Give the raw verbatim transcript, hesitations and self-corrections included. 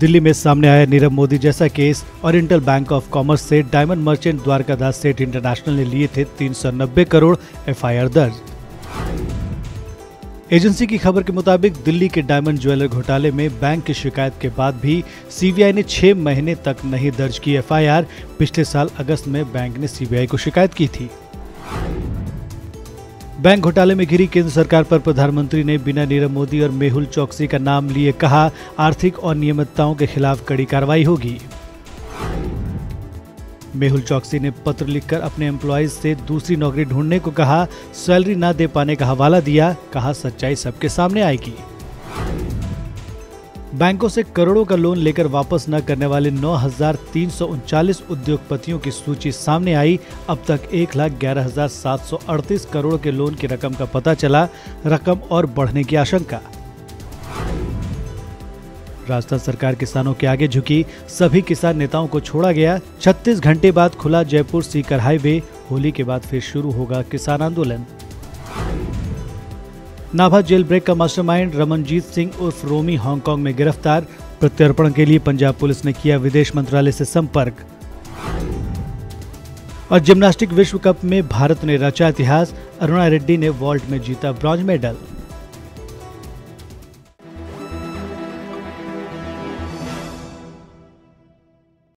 दिल्ली में सामने आया नीरव मोदी जैसा केस। ओरिएंटल बैंक ऑफ कॉमर्स से diamond merchant Dwarkadas Seth International ने लिए थे तीन सौ नब्बे करोड़, एफ आई आर दर्ज। एजेंसी की खबर के मुताबिक दिल्ली के डायमंड ज्वेलर घोटाले में बैंक की शिकायत के बाद भी सी बी आई ने छह महीने तक नहीं दर्ज की एफ आई आर। पिछले साल अगस्त में बैंक ने सी बी आई को शिकायत की थी। बैंक घोटाले में घिरी केंद्र सरकार पर प्रधानमंत्री ने बिना नीरव मोदी और मेहुल चोकसी का नाम लिए कहा, आर्थिक अनियमितताओं के खिलाफ कड़ी कार्रवाई होगी। मेहुल चोकसी ने पत्र लिखकर अपने एम्प्लॉयज से दूसरी नौकरी ढूंढने को कहा, सैलरी न दे पाने का हवाला दिया, कहा सच्चाई सबके सामने आएगी। बैंकों से करोड़ों का लोन लेकर वापस न करने वाले नौ हजार तीन सौ उनचालीस उद्योगपतियों की सूची सामने आई। अब तक एक लाख ग्यारह हजार सात सौ अड़तीस करोड़ के लोन की रकम का पता चला। रकम और बढ़ने की आशंका। राजस्थान सरकार किसानों के आगे झुकी, सभी किसान नेताओं को छोड़ा गया। छत्तीस घंटे बाद खुला जयपुर सीकर हाईवे। होली के बाद फिर शुरू होगा किसान आंदोलन। नाभा जेल ब्रेक का मास्टरमाइंड रमनजीत सिंह उर्फ रोमी हांगकांग में गिरफ्तार। प्रत्यर्पण के लिए पंजाब पुलिस ने किया विदेश मंत्रालय से संपर्क। और जिम्नास्टिक विश्व कप में भारत ने रचा इतिहास। अरुणा रेड्डी ने वॉल्ट में जीता ब्रॉन्ज मेडल।